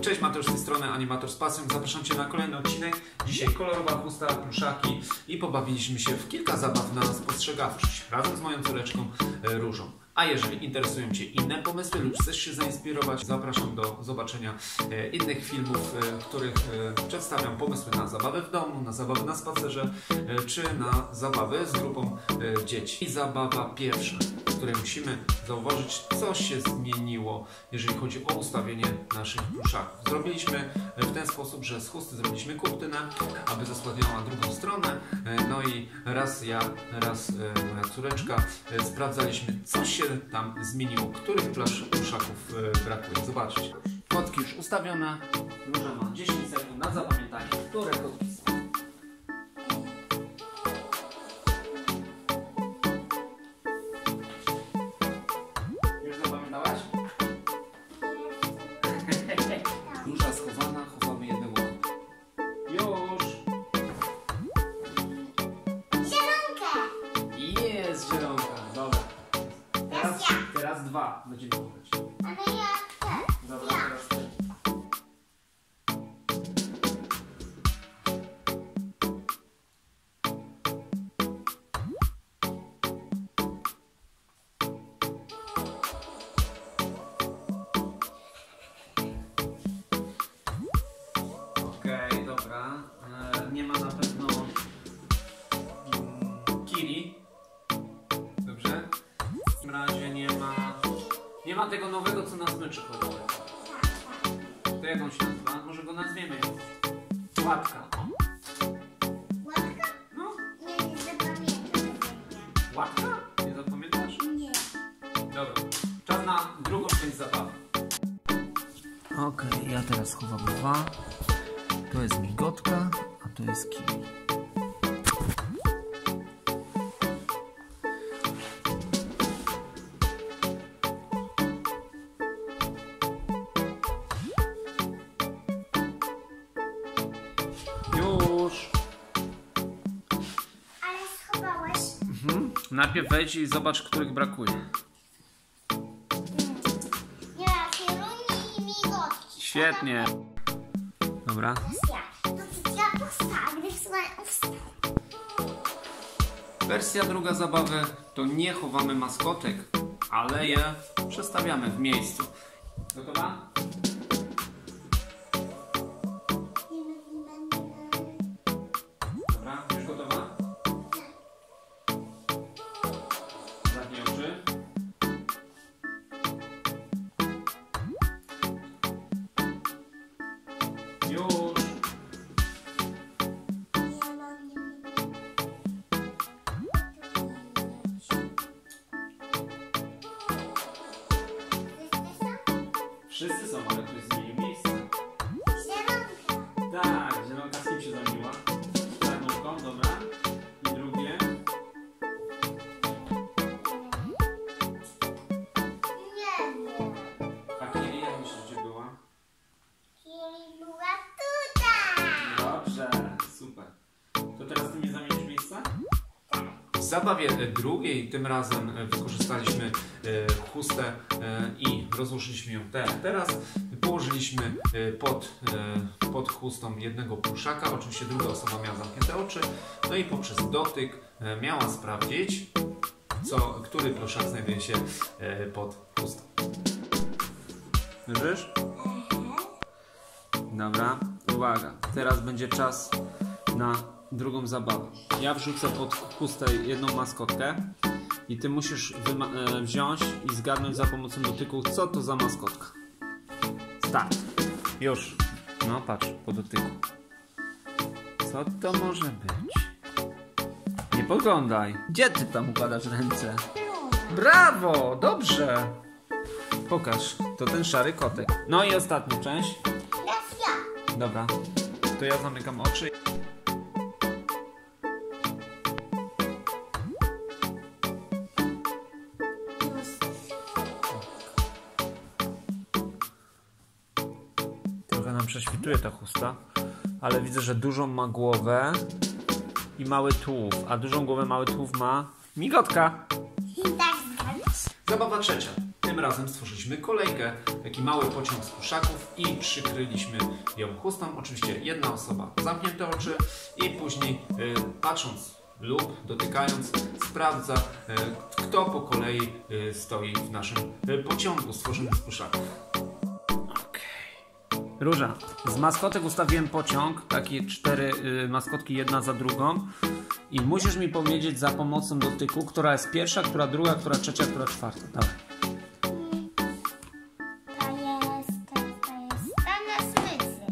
Cześć, Mateusz z tej strony, Animator z pasją. Zapraszam Cię na kolejny odcinek. Dzisiaj kolorowa chusta, pluszaki i pobawiliśmy się w kilka zabaw na spostrzegawczość razem z moją córeczką Różą. A jeżeli interesują Cię inne pomysły lub chcesz się zainspirować, zapraszam do zobaczenia innych filmów, w których przedstawiam pomysły na zabawę w domu, na zabawę na spacerze, czy na zabawę z grupą dzieci. I zabawa pierwsza, w której musimy zauważyć, co się zmieniło, jeżeli chodzi o ustawienie naszych pluszaków. Zrobiliśmy w ten sposób, że z chusty zrobiliśmy kurtynę, aby zasłaniała drugą stronę. No i raz ja, raz moja córeczka sprawdzaliśmy, co się tam zmieniło, których pluszaków brakuje. Zobaczcie. Kotki już ustawione. Róża ma 10 sekund na zapamiętanie, które kotki są. Już zapamiętałaś? Róża schowana, chowamy jednego kota. Już! Zielonka! Jest zielonka, dobra. Teraz dwa będziemy chować. Ale ja chcę. Dobra, teraz ty. Okej, dobra. Nie ma na pewno Kiri. Dobrze? W tym razie nie ma tego nowego, co na smyczy chodziło. To jak on się nazywa? Może go nazwiemy. Łatka. Łatka? No, Nie zapamiętam. łatka? Nie zapamiętasz? Nie. Dobra. Czas na drugą część zabawy. Okej, ja teraz chowam dwa. To jest migotka, a to jest Kiri. Już. Ale schowałeś? Najpierw wejdź i zobacz, których brakuje. Nie ma kierunki i migotki. Świetnie. Dobra. To ja postawię w swoje usta. Wersja druga zabawy to nie chowamy maskotek, ale je przestawiamy w miejscu. Gotowa? Dobra, już gotowa? Zamknij oczy. Już. Wszyscy są, ale ktoś zmienił miejsce. Zielonka. Tak, zielonka z kim się zamieniła? Czarnówką, dobra. I drugie. Nie wiem. A Kiri, jak myślisz, gdzie była? Kiri była tutaj. Dobrze, super. To teraz ty mi zamienisz miejsca? W zabawie drugiej tym razem wykorzystaliśmy chustę i rozłożyliśmy ją teraz. Położyliśmy pod chustą jednego pluszaka. Oczywiście druga osoba miała zamknięte oczy. No i poprzez dotyk miała sprawdzić, który pluszak znajduje się pod chustą. Wierzysz? Dobra, uwaga. Teraz będzie czas na drugą zabawę. Ja wrzucę pod chustę jedną maskotkę i ty musisz wziąć i zgadnąć za pomocą dotyku, co to za maskotka. Start. Już. No patrz, po dotyku. Co to może być? Nie poglądaj. Gdzie ty tam układasz ręce? Brawo! Dobrze! Pokaż. To ten szary kotek. No i ostatnia część. Teraz ja. Dobra. To ja zamykam oczy. Trochę nam prześwituje ta chusta, ale widzę, że dużą ma głowę i mały tułów, a dużą głowę, mały tułów ma migotka. I tak zgadzasz. Zabawa trzecia. Tym tym razem stworzyliśmy kolejkę, taki mały pociąg z pluszaków i przykryliśmy ją chustą. Oczywiście jedna osoba zamknięte oczy i później patrząc lub dotykając sprawdza, kto po kolei stoi w naszym pociągu stworzonym z pluszaków. Róża, z maskotek ustawiłem pociąg, takie 4 maskotki jedna za drugą i musisz mi powiedzieć za pomocą dotyku, która jest pierwsza, która druga, która trzecia, która czwarta. Dawaj. Ta jest na smyczy.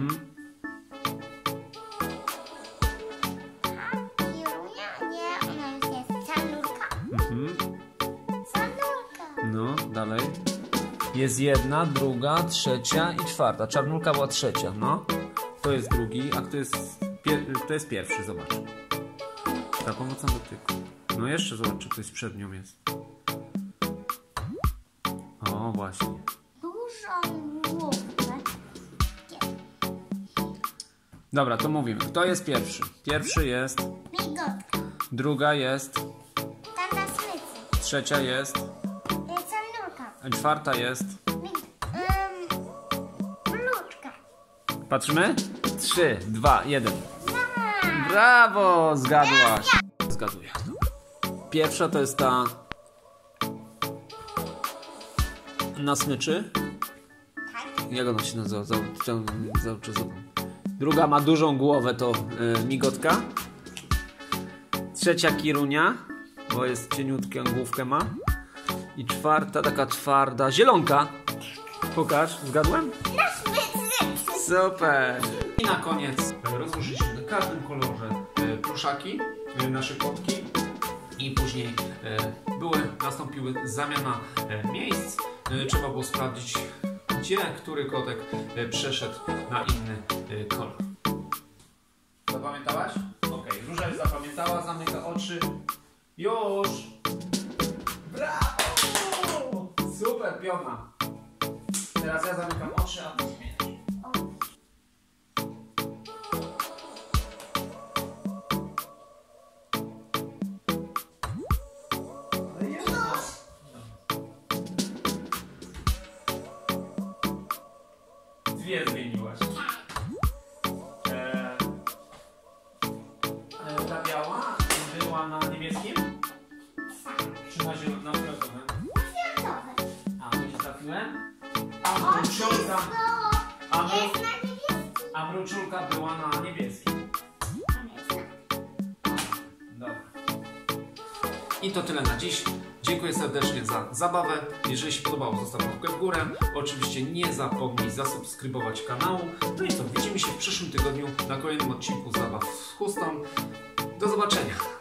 Ta Kirunia? Nie, ona już jest czarnurka. Czarnurka. No, dalej. Jest jedna, druga, trzecia i czwarta. Czarnulka była trzecia, no. To jest drugi, a to jest pierwszy, zobacz. Za pomocą dotyku. No jeszcze zobacz, czy ktoś przed nią jest. O, właśnie. Dużą główkę. Dobra, to mówimy. Kto jest pierwszy? Pierwszy jest, Migotka. druga jest, Ta na smyczy. trzecia jest, Czarnurka. czwarta jest. Bluczka. Patrzymy? 3, 2, 1. Brawo! Zgadłaś. Zgaduję. Pierwsza to jest ta na smyczy. Jak ona się nazywa? Druga ma dużą głowę, to migotka. Trzecia Kirunia, bo jest cieniutką główkę ma. I czwarta, taka twarda, zielonka. Pokaż, zgadłem? Na smyczy. Super! I na koniec rozłożyliśmy na każdym kolorze pluszaki, nasze kotki i później nastąpiła zamiana miejsc. Trzeba było sprawdzić, gdzie który kotek przeszedł na inny kolor. Zapamiętałaś? Ok, Róża już zapamiętała, zamyka oczy. Już! Brawo! Super, piona! Teraz ja zamykam oczy, a ty zmieniasz. Dwie zmieniłaś. Ta biała była na niebieskim? Czy na zielonym? Na fioletowym? A, to się trafiłem? A mruczulka była na niebieskim. Dobra. I to tyle na dziś. Dziękuję serdecznie za zabawę. Jeżeli się podobało, zostaw łapkę w górę. Oczywiście nie zapomnij zasubskrybować kanału. No i co, widzimy się w przyszłym tygodniu na kolejnym odcinku Zabaw z chustą. Do zobaczenia.